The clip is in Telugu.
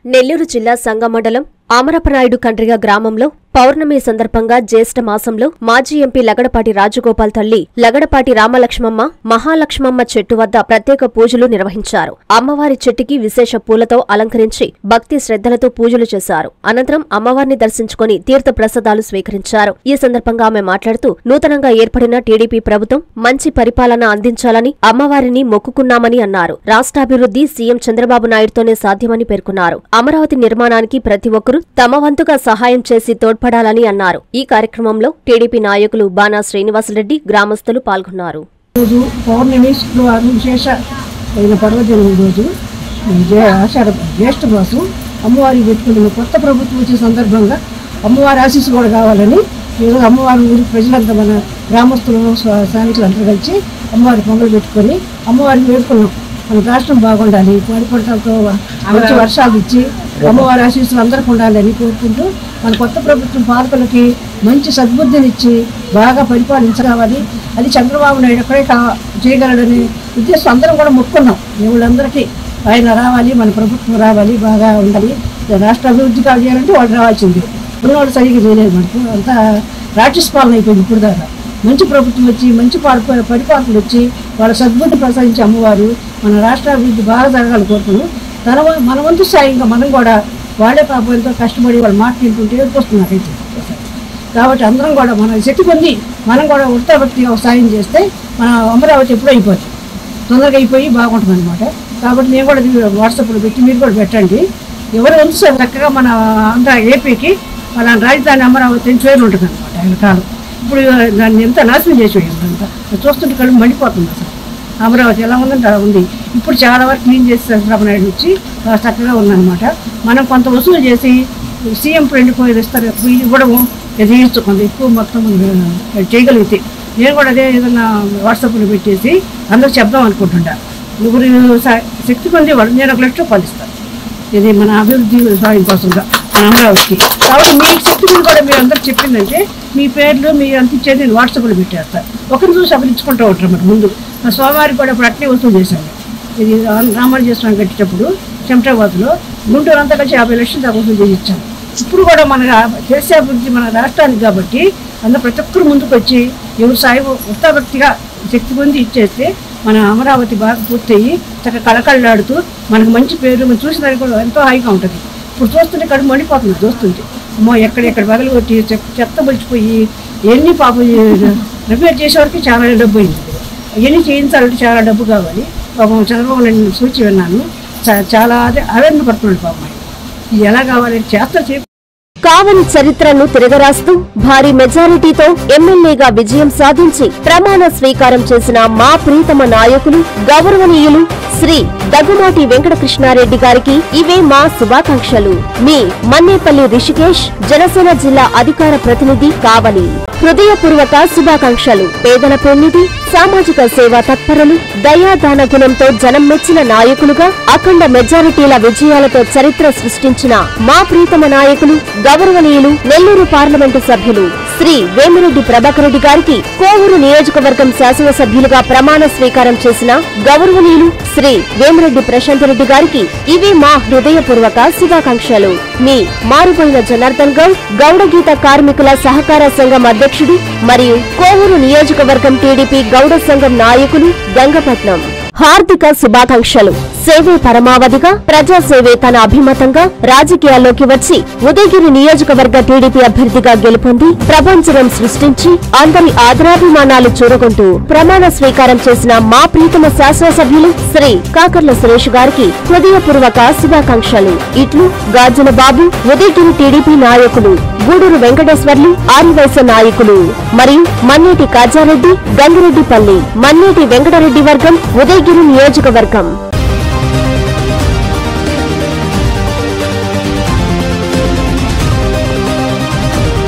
నెల్లూరు జిల్లా సంగమండలం ఆమరపనాయుడు కండ్రిగ గ్రామంలో పౌర్ణమి సందర్భంగా జ్యేష్ఠ మాసంలో మాజీ ఎంపీ లగడపాటి రాజగోపాల్ తల్లి లగడపాటి రామలక్ష్మమ్మ మహాలక్ష్మమ్మ చెట్టు వద్ద ప్రత్యేక పూజలు నిర్వహించారు. అమ్మవారి చెట్టుకి విశేష పూలతో అలంకరించి భక్తి శ్రద్ధలతో పూజలు చేశారు. అనంతరం అమ్మవారిని దర్శించుకుని తీర్థ ప్రసాదాలు స్వీకరించారు. ఈ సందర్భంగా ఆమె మాట్లాడుతూ నూతనంగా ఏర్పడిన టీడీపీ ప్రభుత్వం మంచి పరిపాలన అందించాలని అమ్మవారిని మొక్కుకున్నామని అన్నారు. రాష్ట్రాభివృద్ధి సీఎం చంద్రబాబు నాయుడుతోనే సాధ్యమని పేర్కొన్నారు. అమరావతి నిర్మాణానికి ప్రతి ఒక్కరూ తమ వంతుగా సహాయం చేసి తోడ్పడాలని అన్నారు. ఈ కార్యక్రమంలో టీడీపీ నాయకులు బాణా శ్రీనివాసరెడ్డి, గ్రామస్తులు పాల్గొన్నారు. పౌర్ణమి శుక్రవారం విశేష పర్వదినం రోజు ఆషాఢ జ్యేష్ఠ మాసం అమ్మవారికి పెట్టుకున్న కొత్త ప్రభుత్వం వచ్చే సందర్భంగా అమ్మవారి ఆశీస్సు కూడా కావాలని ఈరోజు అమ్మవారి ఊరి ప్రజలంతా మన గ్రామస్తులు స్థానికులు అందరూ కలిసి అమ్మవారి పొంగలు పెట్టుకొని అమ్మవారిని వేడుకున్నాం. మన రాష్ట్రం బాగుండాలి, పరిపడతలతో మంచి వర్షాలు ఇచ్చి అమ్మవారి ఆశీస్సులు అందరికీ ఉండాలని కోరుకుంటూ మన కొత్త ప్రభుత్వం పాలకులకి మంచి సద్బుద్ధినిచ్చి బాగా పరిపాలించరావాలి. అది చంద్రబాబు నాయుడు ఎక్కడే చేయగలడని ఉద్దేశం అందరం కూడా మొక్కున్నాం. వీళ్ళందరికీ ఆయన రావాలి, మన ప్రభుత్వం రావాలి, బాగా ఉండాలి, రాష్ట్ర అభివృద్ధి కావాలంటే వాళ్ళు రావాల్సింది. ఉన్నవాళ్ళు సరిగ్గా చేయలేదు. మనకు అంతా రాక్షస పాలన అయిపోయింది. ఇప్పుడు దాకా మంచి ప్రభుత్వం వచ్చి మంచి పరిపాలకులు వచ్చి వాళ్ళ సద్బుద్ధి ప్రసాదించి అమ్మవారు మన రాష్ట్ర అభివృద్ధి బాగా జరగాలని కోరుకున్నాం. మన వంతు సాయంగా మనం కూడా వాళ్ళే పాపం ఎంతో కష్టపడి వాళ్ళ మాట తింటుంటే ఏర్పొస్తున్నారైతే. కాబట్టి అందరం కూడా మన శక్తి పొంది మనం కూడా వృత్తాభక్తిగా సాయం చేస్తే మన అమరావతి ఎప్పుడూ అయిపోతుంది, తొందరగా అయిపోయి బాగుంటుంది అనమాట. కాబట్టి నేను కూడా వాట్సాప్లో పెట్టి మీరు కూడా పెట్టండి. ఎవరు వంతు చక్కగా మన ఆంధ్ర ఏపీకి మన రాజధాని అమరావతి అని పేరు ఉంటుంది అనమాట. ఆయన కాలం ఇప్పుడు దాన్ని ఎంత నాశనం చేసేయండి, అంతా చూస్తుంటే కళ్ళు మండిపోతుంది. అసలు అమరావతి ఎలా ఉందంటే అలా ఉంది. ఇప్పుడు చాలా వరకు క్లీన్ చేసి చంద్రబాబు నాయుడు వచ్చి చక్కగా ఉందన్నమాట. మనం కొంత వసూలు చేసి సీఎం ఫ్రెండ్ పోయి ఇస్తారు, ఇవ్వడము ఎదిగించుకుంది ఎక్కువ మొత్తం చేయగలిగితే నేను కూడా అదే ఏదైనా వాట్సాప్లో పెట్టేసి అందరూ చెప్దాం అనుకుంటుంటా. నువ్వు శక్తి పొంది వాళ్ళు నేను 1 లక్ష రూపాయలు ఇస్తాను, ఇది మన అభివృద్ధి సాయం కోసంగా మన అమరావతికి. కాబట్టి మీ శక్తి మీద కూడా మీరు అందరూ చెప్పిందంటే మీ పేర్లు మీరు అంత ఇచ్చేది నేను వాట్సాప్లో పెట్టేస్తాను. ఒకరిని చూసి అప్పుడు ఇచ్చుకుంటూ ఉంటారు. మరి ముందు సోమవారం కూడా ఇప్పుడు అట్లే వసూలు చేశాను. ఇది రామానుజస్వామి కట్టేటప్పుడు చెమటాబాద్లో గుంటూరు అంతా కలిసి 50 లక్షలు దాకా వసూలు చేసి ఇచ్చాను. ఇప్పుడు కూడా మన దేశ అభివృద్ధి మన రాష్ట్రానికి కాబట్టి అందరూ ప్రతి ఒక్కరు ముందుకు వచ్చి ఎవరు సాయి వృత్తాభక్తిగా శక్తి పొంది ఇచ్చేస్తే మన అమరావతి బాగా పూర్తయ్యి చక్కగా కళకళలాడుతూ మనకు మంచి పేరు మనం చూసేదానికి కూడా ఎంతో హాయిగా ఉంటుంది. ఇప్పుడు చూస్తుంటే కడుపు మండిపోతుంది. చూస్తుంటే అమ్మో ఎక్కడెక్కడ పగలు కొట్టి చెత్త పొలిచిపోయి ఎన్ని పాపం రిపేర్ చేసేవారికి చాలా డబ్బు అయింది. ఇవన్నీ చేయించాలంటే చాలా డబ్బు కావాలి. పాపం చంద్రబాబు నాయుడు సూచి విన్నాను, చాలా ఆవేదన పడుతున్నాడు పాపం. ఇది ఎలా కావాలి చేస్తా. కావలి చరిత్రను తిరగరాస్తూ భారీ మెజారిటీతో ఎమ్మెల్యేగా విజయం సాధించి ప్రమాణ స్వీకారం చేసిన మా ప్రీతమ నాయకులు గౌరవనీయులు శ్రీ దగ్గుమాటి వెంకటకృష్ణారెడ్డి గారికి ఇవే మా శుభాకాంక్షలు. మీ మన్నేపల్లి రిషికేష్, జనసేన జిల్లా అధికార ప్రతినిధి, కావలి. హృదయపూర్వక శుభాకాంక్షలు. పేదల పెన్నిధి, సామాజిక సేవా తత్పరులు, దయాదాన గుణంతో జనం మెచ్చిన నాయకులుగా అఖండ మెజారిటీల విజయాలతో చరిత్ర సృష్టించిన మా ప్రీతమ నాయకులు గౌరవనీయులు నెల్లూరు పార్లమెంటు సభ్యులు శ్రీ వేమిరెడ్డి ప్రభాకర్ రెడ్డి గారికి కోవూరు నియోజకవర్గం శాసనసభ్యులుగా ప్రమాణ స్వీకారం చేసిన గౌరవనీయులు శ్రీ వేమిరెడ్డి ప్రశాంత్ రెడ్డి గారికి ఇవి మా హృదయపూర్వక శుభాకాంక్షలు. మీ మారుపోయిన జనార్దన్ గౌడ్, గౌడగీత కార్మికుల సహకార సంఘం అధ్యక్షుడు మరియు కోవూరు నియోజకవర్గం టీడీపీ గౌడ సంఘం నాయకులు గంగపట్నం. హార్దిక శుభాకాంక్షలు. సేవే పరమావధిగా, ప్రజాసేవే తన అభిమతంగా రాజకీయాల్లోకి వచ్చి ఉదయగిరి నియోజకవర్గ టీడీపీ అభ్యర్థిగా గెలుపొంది ప్రభంజనం సృష్టించి అందరి ఆదరాభిమానాలు చూరగొంటూ ప్రమాణ స్వీకారం చేసిన మా ప్రీతమ శాసనసభ్యులు శ్రీ కాకర్ల సురేష్ గారికి హృదయపూర్వక శుభాకాంక్షలు. ఇట్లు గాజుల బాబు, ఉదయగిరి టీడీపీ నాయకులు, గూడూరు వెంకటేశ్వర్లు, ఆదివైశ్య నాయకులు మరియు మన్నేటి కాజారెడ్డి, గంగిరెడ్డిపల్లి, మన్నేటి వెంకటరెడ్డి వర్గం, ఉదయగిరి నియోజకవర్గం.